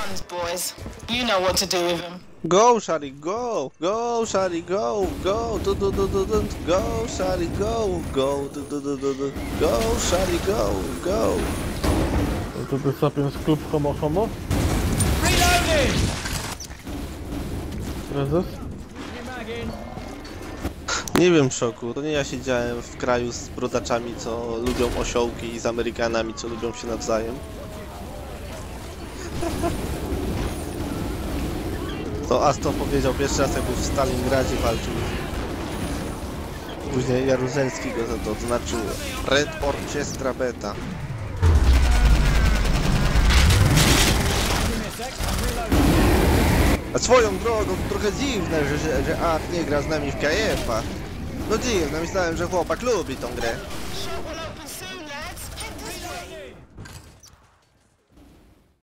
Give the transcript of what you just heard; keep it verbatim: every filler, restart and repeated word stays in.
guns, boys. You know what to do with them. Go, Shari, go! Go, Shari, go! Go, do, do, do, do, do. Go, Shari, go! Go, do, do, do, do, do. Go, Shari, go! Go! To ty sapiens klub homo homo? Reloading! Prezes? Nie wiem, Szoku, to nie ja siedziałem w kraju z brodaczami, co lubią osiołki i z Amerykanami, co lubią się nawzajem. To Aston powiedział pierwszy raz, jak był w Stalingradzie walczył. Później Jaruzelski go za to odznaczył. Red Orchestra Beta. A swoją drogą trochę dziwne, że, że, że Art nie gra z nami w K F-a. No dziwne, myślałem, że chłopak lubi tą grę.